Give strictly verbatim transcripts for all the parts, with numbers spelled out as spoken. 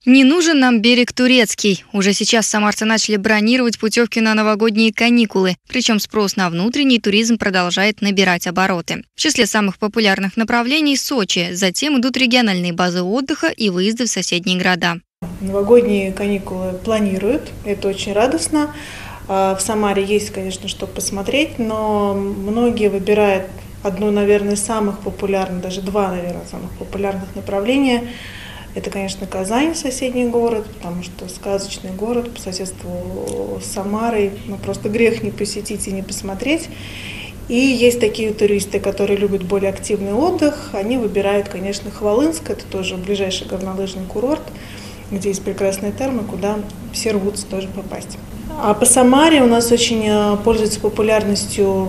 Не нужен нам берег турецкий. Уже сейчас самарцы начали бронировать путевки на новогодние каникулы. Причем спрос на внутренний туризм продолжает набирать обороты. В числе самых популярных направлений – Сочи. Затем идут региональные базы отдыха и выезды в соседние города. Новогодние каникулы планируют. Это очень радостно. В Самаре есть, конечно, что посмотреть, но многие выбирают одно, наверное, из самых популярных, даже два, наверное, самых популярных направления. Это, конечно, Казань, соседний город, потому что сказочный город по соседству с Самарой, ну просто грех не посетить и не посмотреть. И есть такие туристы, которые любят более активный отдых, они выбирают, конечно, Хвалынск, это тоже ближайший горнолыжный курорт, где есть прекрасные термы, куда все рвутся тоже попасть. А по Самаре у нас очень пользуется популярностью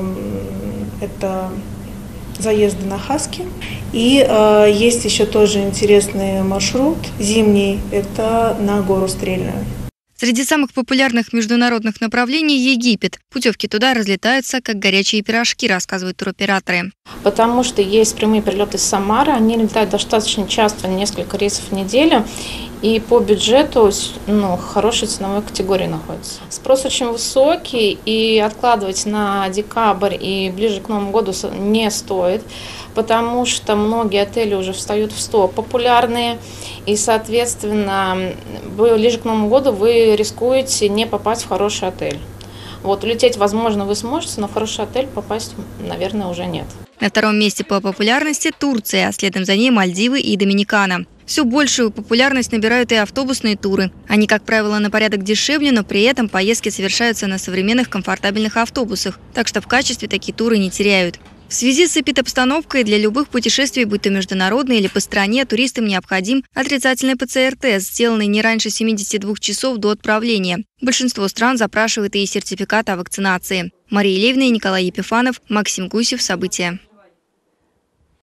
это заезды на Хаски. И э, есть еще тоже интересный маршрут зимний, это на гору Стрельную. Среди самых популярных международных направлений – Египет. Путевки туда разлетаются, как горячие пирожки, рассказывают туроператоры. Потому что есть прямые перелеты из Самары, они летают достаточно часто, несколько рейсов в неделю. И по бюджету ну, хорошей ценовой категории находится. Спрос очень высокий, и откладывать на декабрь и ближе к Новому году не стоит, потому что многие отели уже встают в сто популярные, и, соответственно, ближе к Новому году вы рискуете не попасть в хороший отель. Вот, улететь, возможно, вы сможете, но в хороший отель попасть, наверное, уже нет. На втором месте по популярности Турция, а следом за ней Мальдивы и Доминикана. Все большую популярность набирают и автобусные туры. Они, как правило, на порядок дешевле, но при этом поездки совершаются на современных комфортабельных автобусах, так что в качестве такие туры не теряют. В связи с эпидобстановкой для любых путешествий, будь то международные или по стране, туристам необходим отрицательный ПЦР-тест, сделанный не раньше семидесяти двух часов до отправления. Большинство стран запрашивает и сертификат о вакцинации. Мария Левина и Николай Епифанов, Максим Гусев. События.